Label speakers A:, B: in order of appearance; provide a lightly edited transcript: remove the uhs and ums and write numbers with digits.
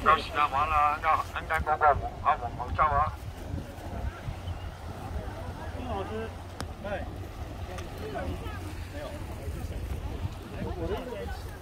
A: 到时间完了，应该过过冇走啊。
B: 金老师，哎，没有，我的意思。